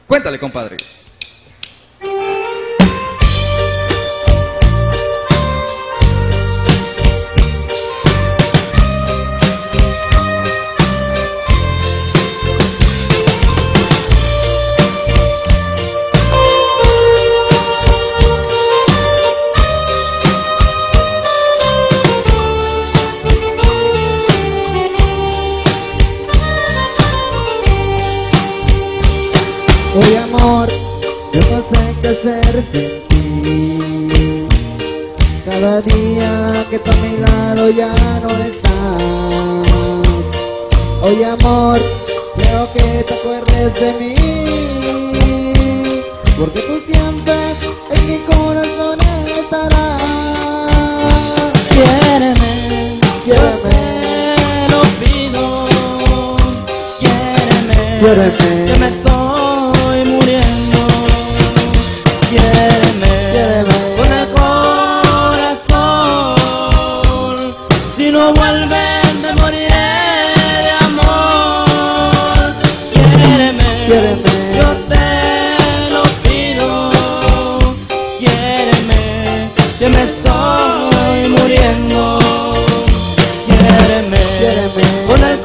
Cuéntale, compadre. Oye amor, yo no sé qué hacer sin ti. Cada día que tú a mi lado ya no estás. Oye amor, creo que te acuerdes de mí, porque tú siempre en mi corazón estarás. Quiéreme, Quiéreme, te lo pido. Quiéreme, quiéreme, que me estoy muriendo. Quiéreme, quiéreme. con el corazón. Si no vuelves me moriré de amor. Quiéreme, Quiéreme. yo te lo pido. Quiéreme, que me estoy muriendo. Quiéreme, Quiéreme. con el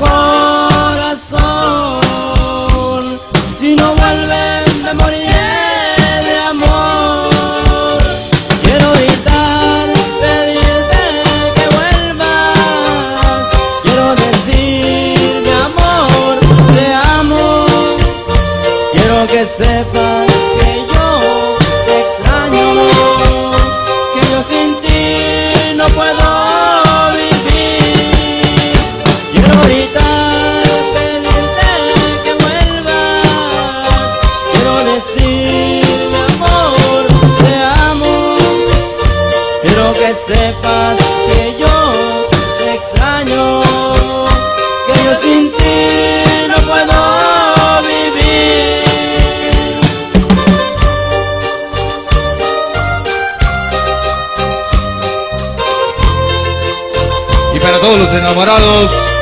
corazón. Si no vuelves me moriré de amor. Quiero gritar, pedirte que vuelvas. Quiero decir mi amor, te amo. Quiero que sepas que yo te extraño, que yo sin ti no puedo vivir. Quiero gritar, pedirte que vuelvas. Quiero decir mi amor, te amo. Quiero que sepas que yo te extraño, que yo sin ti no puedo vivir. Y para todos los enamorados,